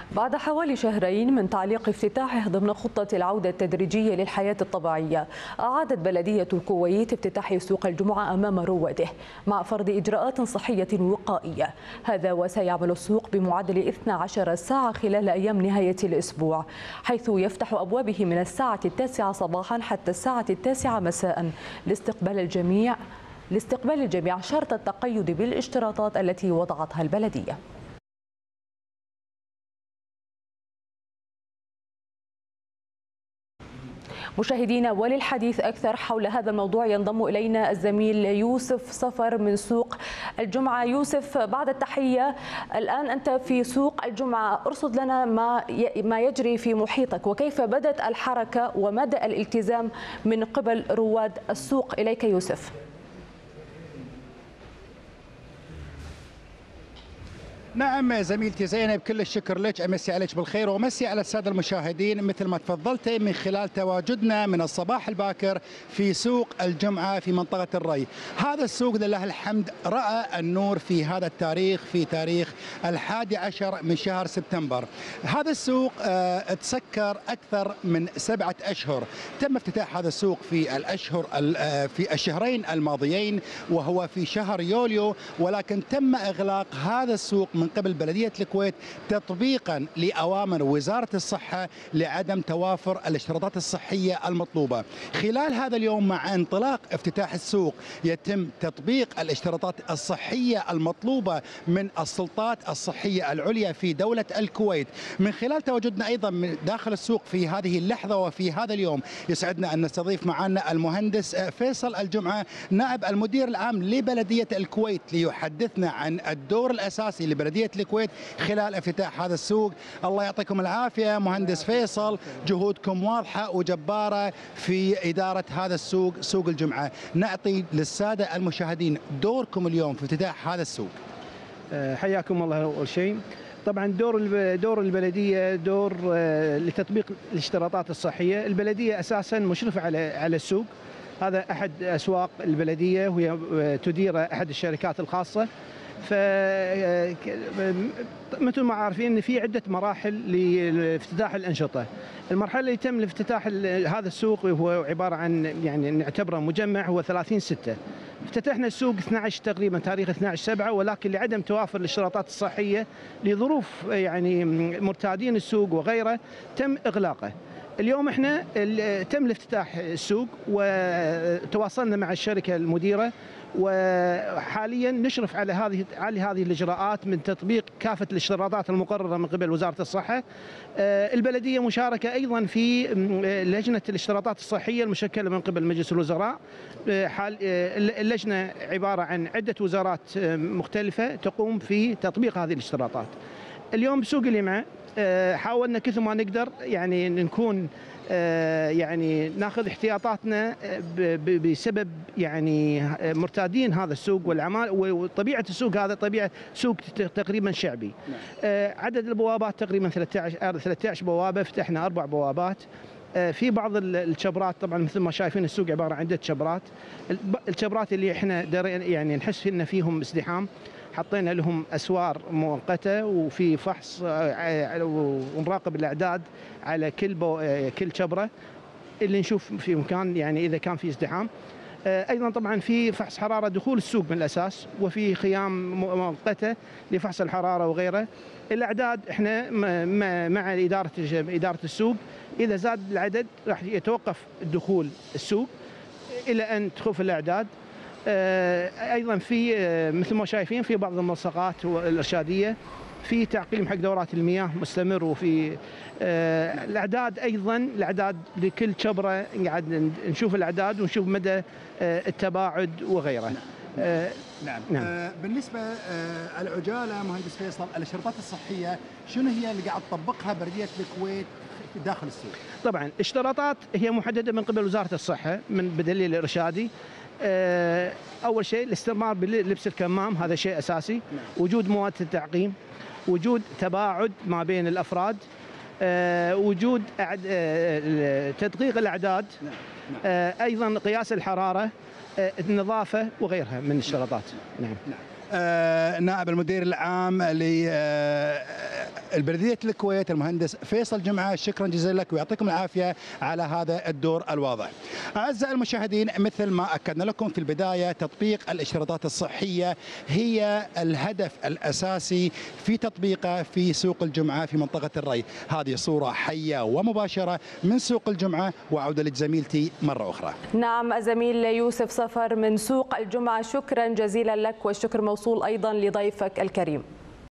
بعد حوالي شهرين من تعليق افتتاحه ضمن خطة العودة التدريجية للحياة الطبيعية، أعادت بلدية الكويت افتتاح سوق الجمعة أمام رواده مع فرض إجراءات صحية وقائية. هذا وسيعمل السوق بمعدل 12 ساعة خلال أيام نهاية الأسبوع، حيث يفتح أبوابه من الساعة 9 صباحا حتى الساعة 9 مساء لاستقبال الجميع شرط التقيد بالاشتراطات التي وضعتها البلدية. مشاهدينا، وللحديث أكثر حول هذا الموضوع ينضم إلينا الزميل يوسف صفر من سوق الجمعة. يوسف، بعد التحية، الآن أنت في سوق الجمعة، أرصد لنا ما يجري في محيطك وكيف بدت الحركة ومدى الالتزام من قبل رواد السوق. إليك يوسف. نعم زميلتي زينب، كل الشكر لك، امسي عليك بالخير وامسي على الساده المشاهدين. مثل ما تفضلت من خلال تواجدنا من الصباح الباكر في سوق الجمعه في منطقه الري. هذا السوق لله الحمد راى النور في هذا التاريخ، في تاريخ 11 من شهر سبتمبر. هذا السوق تسكر اكثر من 7 اشهر. تم افتتاح هذا السوق في الشهرين الماضيين، وهو في شهر يوليو، ولكن تم اغلاق هذا السوق من قبل بلدية الكويت تطبيقا لأوامر وزارة الصحة لعدم توافر الاشتراطات الصحية المطلوبة. خلال هذا اليوم مع انطلاق افتتاح السوق يتم تطبيق الاشتراطات الصحية المطلوبة من السلطات الصحية العليا في دولة الكويت. من خلال تواجدنا أيضا داخل السوق في هذه اللحظة وفي هذا اليوم، يسعدنا أن نستضيف معنا المهندس فيصل الجمعة نائب المدير العام لبلدية الكويت ليحدثنا عن الدور الأساسي لبلدية الكويت خلال افتتاح هذا السوق. الله يعطيكم العافية مهندس فيصل، جهودكم واضحة وجبارة في إدارة هذا السوق، سوق الجمعة. نعطي للسادة المشاهدين دوركم اليوم في افتتاح هذا السوق. حياكم الله. أول شيء طبعا دور البلدية دور لتطبيق الاشتراطات الصحية. البلدية أساسا مشرفة على السوق، هذا أحد أسواق البلدية وهي تدير أحد الشركات الخاصة. مثل ما عارفين ان في عده مراحل لافتتاح الانشطه. المرحله اللي تم لافتتاح هذا السوق هو عباره عن يعني نعتبره مجمع، هو 30/6. افتتحنا السوق 12 تقريبا تاريخ 12/7، ولكن لعدم توافر الاشتراطات الصحيه لظروف يعني مرتادين السوق وغيره تم اغلاقه. اليوم احنا تم الافتتاح السوق وتواصلنا مع الشركه المديره، وحاليا نشرف على هذه الاجراءات من تطبيق كافه الاشتراطات المقرره من قبل وزاره الصحه. البلديه مشاركه ايضا في لجنه الاشتراطات الصحيه المشكله من قبل مجلس الوزراء. اللجنه عباره عن عده وزارات مختلفه تقوم في تطبيق هذه الاشتراطات. اليوم بسوق الجمعة حاولنا كثر ما نقدر يعني نكون يعني ناخذ احتياطاتنا بسبب يعني مرتادين هذا السوق والعمال، وطبيعه السوق هذا طبيعه سوق تقريبا شعبي. عدد البوابات تقريبا 13 بوابه، فتحنا 4 بوابات. في بعض الشبرات طبعا مثل ما شايفين السوق عباره عن عده شبرات. الشبرات اللي احنا يعني نحس ان فيهم ازدحام حطينا لهم اسوار مؤقته، وفي فحص ونراقب الاعداد على كل شبره اللي نشوف في مكان يعني اذا كان في ازدحام. ايضا طبعا في فحص حراره دخول السوق من الاساس، وفي خيام مؤقته لفحص الحراره وغيره. الاعداد احنا مع اداره السوق، اذا زاد العدد راح يتوقف دخول السوق الى ان تخف الاعداد. ايضا في مثل ما شايفين في بعض الملصقات الارشاديه، في تعقيم حق دورات المياه مستمر، وفي الاعداد ايضا الاعداد لكل شبره قاعد نشوف الاعداد ونشوف مدى التباعد وغيره. نعم. بالنسبه العجاله مهندس فيصل، الاشتراطات الصحيه شنو هي اللي قاعد تطبقها بلديه الكويت داخل السوق؟ طبعا الاشتراطات هي محدده من قبل وزاره الصحه من بدليل الارشادي. اول شيء الاستمرار بلبس الكمام، هذا شيء اساسي. وجود مواد التعقيم، وجود تباعد ما بين الافراد، وجود تدقيق الاعداد، ايضا قياس الحراره، النظافه وغيرها من الاشتراطات. نعم. نائب المدير العام البلدية الكويت المهندس فيصل جمعة، شكرا جزيلا لك ويعطيكم العافية على هذا الدور الواضح. أعزائي المشاهدين، مثل ما أكدنا لكم في البداية، تطبيق الاشتراطات الصحية هي الهدف الأساسي في تطبيقه في سوق الجمعة في منطقة الري. هذه صورة حية ومباشرة من سوق الجمعة، وأعود لزميلتي مرة أخرى. نعم، الزميل يوسف صفر من سوق الجمعة، شكرا جزيلا لك، والشكر موصول أيضا لضيفك الكريم.